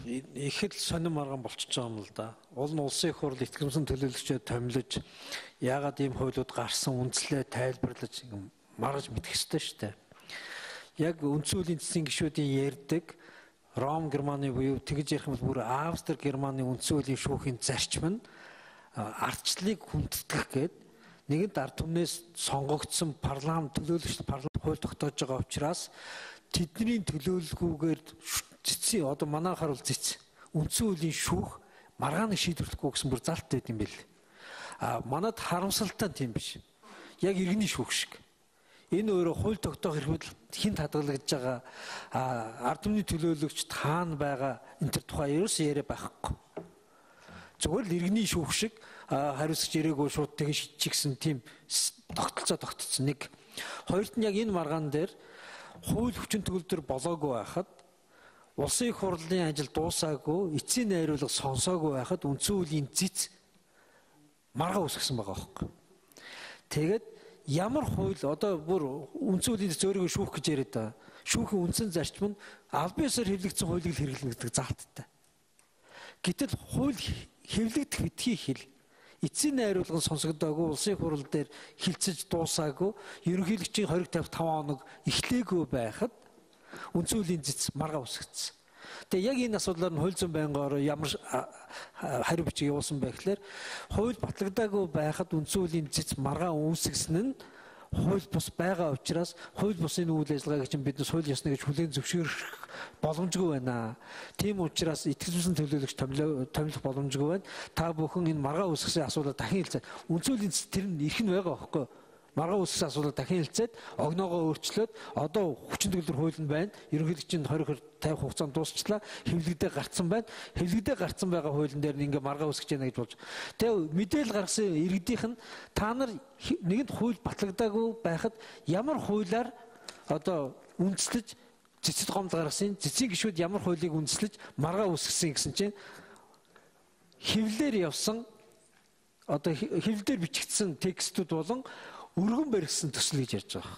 их л сонирм арган болчихж байгаа юм л да. Уул нь улсын их хурл итгэмсэн төлөөлөгчөд томилж яагаад ийм хуулиуд гарсан үндслээ тайлбарлаж маргаж мэдэх ёстой шүү дээ. Яг үндсэн хуулийн цэцгийн гишүүдийн ярьдаг Ром Германы буюу тэгж ярих юм бол бүр Австри Германы үндсэн хуулийн шүүхийн зарчим нь ардчлалыг хүндэтгэх гээд нэгэнт ард түмнээс сонгогдсон парламент төлөөлөгч парламент хууль тогтоож байгаа учраас тэдний төлөөлөлгүйгээр цэцэн одоо манайхаар бол цэц үндсэн хуулийн шүүх маргааныг шийдвэрлэхгүй гэсэн бүр залт байд юм бэл. Манайд харамсалтай тийм биш. Яг иргэний шүүх шиг. Энэ өөрөө хууль тогтоох хэрэгэд хинт хадгалагдж байгаа ард түмний төлөөлөгч таана байгаа энэ төр тухай ерөөс яриа байхгүй. Зүгээр л иргэний шүүх шиг хариуцж ирээгүй шууд тэгж шийдчихсэн тийм тогтолцоо тогтцсон нэг. Хоёрт нь яг энэ маргаан дээр хууль хүчин төгөлдөр болоогүй байхад улсын их хурлын ажил дуусаагүй эцсийн найруулга сонсоогүй байхад үндсэн хуулийн зэц маргаа үүсгэсэн байгаа байхгүй. Тэгээд ямар хууль одоо бүр үндсэн хуулийн зөөргөө шүүх гэж яриад байгаа. Шүүхийн үндсэн зарчим нь албан ёсоор хэвлэгдсэн хуулийг л хэрэглэнэ гэдэг залттай. Гэтэл хууль хэвлэгдэх битгий хэл эцсийн найруулга нь сонсогдоогүй улсын их хурл дээр хилцэж дуусаагүй ерөнхийлөгчийн 20-55 хоног эхлээгүй байхад үндсэн хуулийн зэц маргаа үүсгэсэн. Тэгээ яг энэ асуудлаар нь хууль зүйн байнгоор ямар хариу бичиг явуулсан бэ гэхээр хууль батлагдаагүй байхад үндсэн хуулийн зэц маргаа үүсгэсэн нь хууль бус байгаа учраас хууль бусын үйл ажиллагааг чинь биднес хууль ёсны гэж хүлээн зөвшөөрөх боломжгүй байна. Тийм учраас итгэжсэн төлөөлөгч томилох боломжгүй байна. Та бүхэн энэ маргаа үүсгэсэн асуудал дахин хэлцээд үндсэн хуулийн тэр нь ирэх нь байгаа байхгүй юу? Маргаа үүсгэсэн асуудал дахин хэлцээд огноогоо өөрчлөөд одоо хүчин төгөлдөр хууль нь байна. Ерөнхийлөгчийн 20-50 хугацаанд дуусчлаа. Хэвлэгдээ гарцсан байна. Хэвлэгдээ гарцсан байгаа хуулийн дээр нь ингээ маргаа үүсгэж яана гэж болж. Тэгээ мэдээлэл гаргасан иргэдийнх нь та нар нэгэнт хууль батлагдаагүй байхад ямар хуулиар одоо үндэслэж цэцэд гомд гаргасан цэцгийн гишүүд ямар хуулийг үндэслэж маргаа үүсгэсэн гэсэн чинь хэвлэлээр явсан одоо хэвлэлээр бичигдсэн текстүүд болон өргөн баригдсан төсөл гэж ярьж байгаа.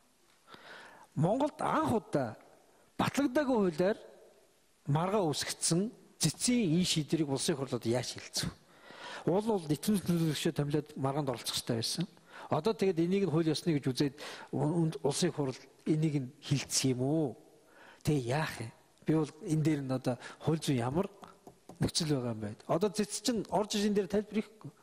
Монголд анх удаа батлагдаагүй хуулиар маргаа үүсгэсэн цэцгийн энэ шийдвэрийг улсын их хурлууд яаж хэлцв? Уул нь нийтмийн төлөөлөгчөд томилоод маргаанд оролцох хэрэгтэй байсан. Одоо тэгээд энийг нь хууль ёсны гэж үзээд улсын их хурл энийг нь хилцэх юм уу? Тэгээ яах юм? Би бол энэ дээр нь одоо хууль зүйн ямар нөхцөл байгаа юм бэ? Одоо цэц чинь орж иж энэ дээр тайлбар хийхгүй.